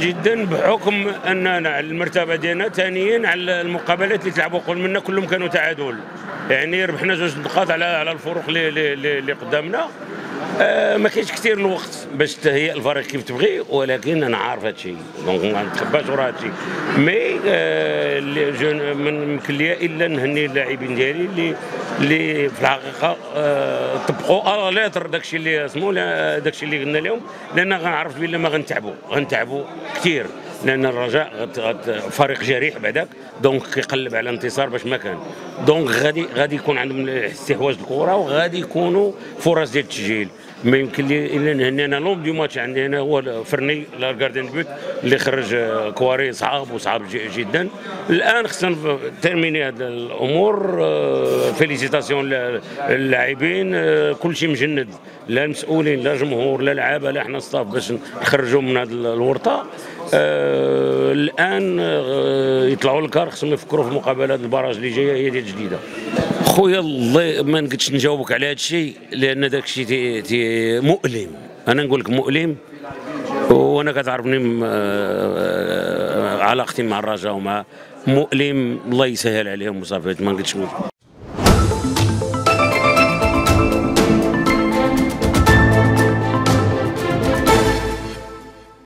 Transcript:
جدا بحكم اننا على المرتبه ديالنا، ثانيا على المقابلات اللي تلعبوا قبل منا كلهم كانوا تعادل، يعني ربحنا 2 نقاط على الفروق اللي قدامنا. ما كاينش كثير الوقت باش تهيئ الفريق كيف تبغي، ولكن انا عارف هذا الشيء دونك ما نتخباش ورا هذا الشيء. مي ما يمكن لي الا نهني اللاعبين ديالي اللي في الحقيقه طبقوا لاتر داكشي اللي سمو داكشي اللي قلنا لهم، لان غنعرف بلي ما غنتعبوا كثير، لان الرجاء فريق جريح بعداك، دونك كيقلب على الانتصار باش ما كان، دونك غادي يكون عندهم استحواذ الكره وغادي يكونوا فرص ديال التسجيل. ما يمكن لي الا نهني انا لون دو ماتش عندي انا هو فرني لاردين بوت اللي خرج كواري صعاب جدا. الان خصنا ترميني هذه الامور. فيليسيتاسيون للاعبين، كل شيء مجند، لا المسؤولين لا الجمهور لا اللعابه لا حنا الصاف باش نخرجوا من هذه الورطه. الان يطلعوا للكار، خصهم يفكروا في المقابلات البراج اللي جايه هي ديال جديده. خويا الله ما نقدرش نجاوبك على هذا الشيء، لان داك الشيء مؤلم، انا نقول لك مؤلم، وانا كتعرفني علاقتي مع الرجاء ومع مؤلم. الله يسهل عليهم وصافي، ما نقدرش نقول.